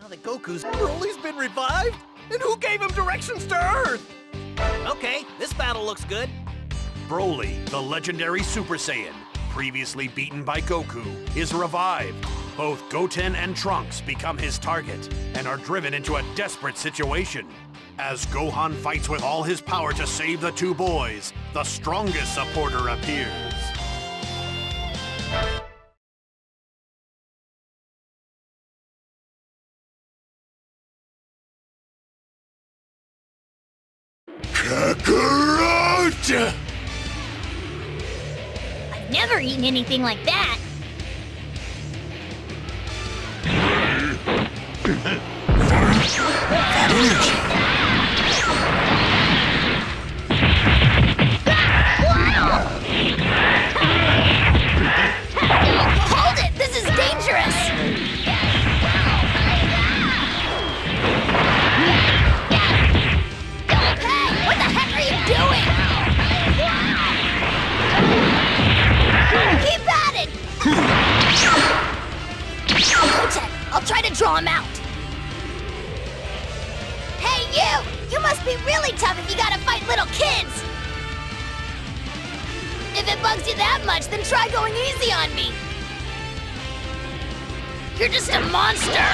Now that Broly's been revived? And who gave him directions to Earth? Okay, this battle looks good. Broly, the legendary Super Saiyan, previously beaten by Goku, is revived. Both Goten and Trunks become his target and are driven into a desperate situation. As Gohan fights with all his power to save the two boys, the strongest supporter appears. Kakarot! I've never eaten anything like that. That energy! Hold it! This is dangerous! Hey! What the heck are you doing? Keep at it! Goten, I'll try to draw him out. Hey, you! You must be really tough if you gotta fight little kids! If it bugs you that much, then try going easy on me! You're just a monster!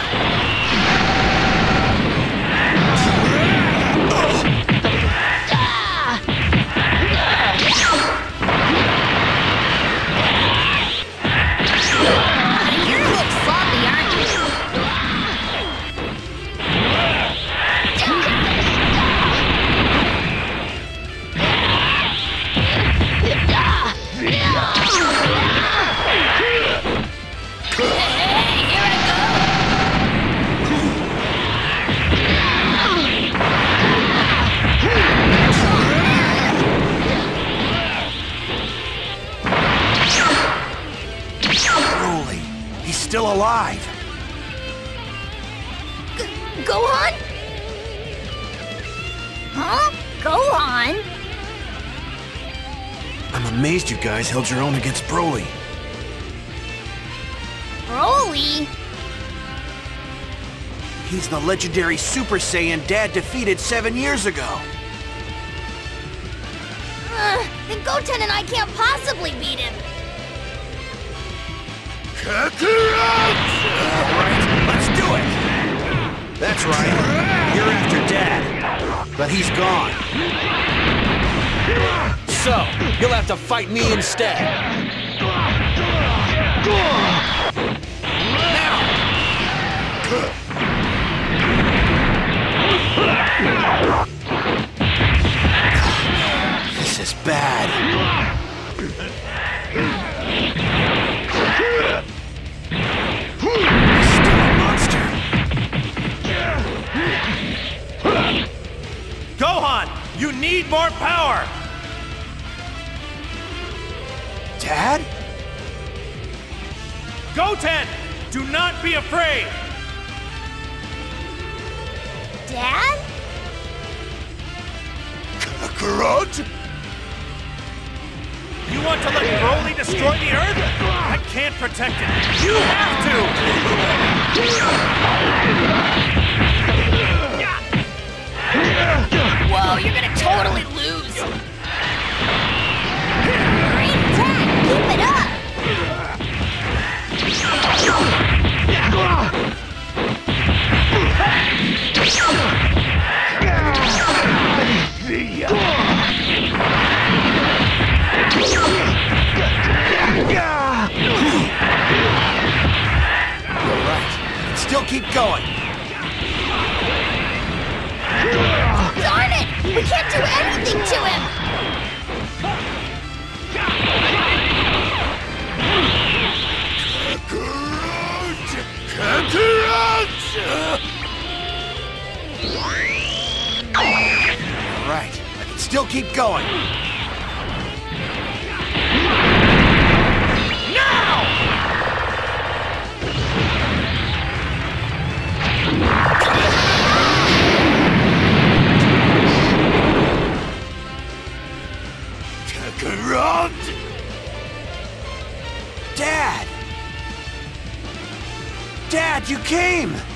You're a little sloppy, aren't you? Broly, he's still alive. Gohan? Huh? Gohan? I'm amazed you guys held your own against Broly. Broly? He's the legendary Super Saiyan Dad defeated 7 years ago. Then Goten and I can't possibly beat him. Kakarot! Alright, let's do it! That's right, you're after Dad, but he's gone. So, you'll have to fight me instead. Now! This is bad. Still a monster. Gohan, you need more power! Dad? Goten, do not be afraid! Dad? Kakarot? You want to let Broly destroy the Earth? I can't protect it. You have to! Whoa, you're gonna totally lose. Great attack! Keep it up! Still keep going. Darn it! We can't do anything to him! Kakarot! All right, I can still keep going. Kakarot! Dad! Dad, you came!